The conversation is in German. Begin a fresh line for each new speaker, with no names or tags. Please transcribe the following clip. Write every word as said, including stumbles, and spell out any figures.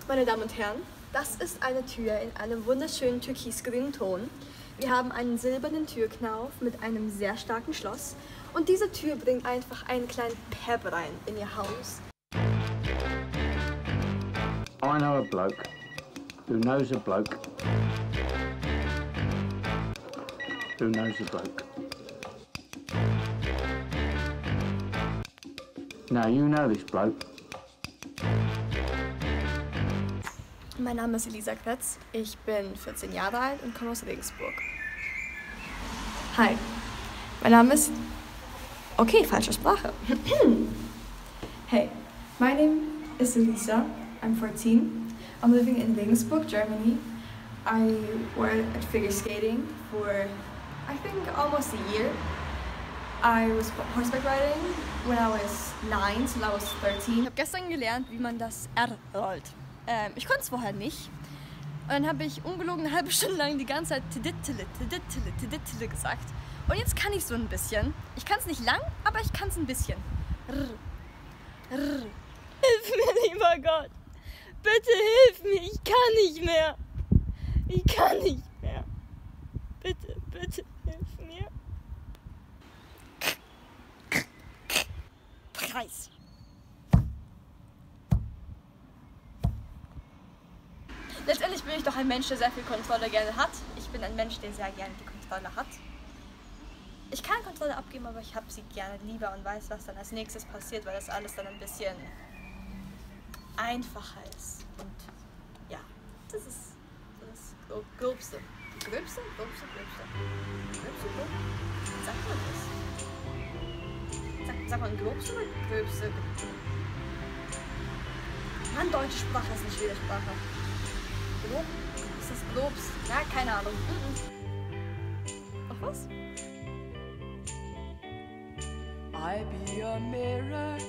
Meine Damen und Herren, das ist eine Tür in einem wunderschönen türkisgrünen Ton. Wir haben einen silbernen Türknauf mit einem sehr starken Schloss und diese Tür bringt einfach einen kleinen Pep rein in Ihr Haus.
I know a bloke who knows a bloke who knows a bloke. Now you know this bloke.
Mein Name ist Elisa Kretz, ich bin vierzehn Jahre alt und komme aus Regensburg. Hi, mein Name ist... Okay, falsche Sprache. Hey, my name is Elisa, I'm fourteen. I'm living in Regensburg, Germany. I worked at figure skating for, I think, almost a year. I was horseback riding when I was nine till I was thirteen. Ich habe gestern gelernt, wie man das R rollt. Ähm, ich konnte es vorher nicht. Und dann habe ich ungelogen eine halbe Stunde lang die ganze Zeit Tidittele, Tidittele, Tidittele gesagt. Und jetzt kann ich so ein bisschen. Ich kann es nicht lang, aber ich kann es ein bisschen. Rr. Rr. Hilf mir, lieber Gott. Bitte hilf mir. Ich kann nicht mehr. Ich kann nicht mehr. Bitte, bitte hilf mir. Preis. Letztendlich bin ich doch ein Mensch, der sehr viel Kontrolle gerne hat. Ich bin ein Mensch, der sehr gerne die Kontrolle hat. Ich kann Kontrolle abgeben, aber ich habe sie gerne lieber und weiß, was dann als nächstes passiert, weil das alles dann ein bisschen einfacher ist. Und ja, das ist das Gröbste. Gröbste? Gröbste, Gröbste. Gröbste, Gröbste? Sagt man das? Sagt, sagt man Gröbste oder Gröbste? Mann, deutsche Sprache ist eine schwere Sprache. Grob? Ist das Grobst? Ja, keine Ahnung. Noch was?
I be a mirror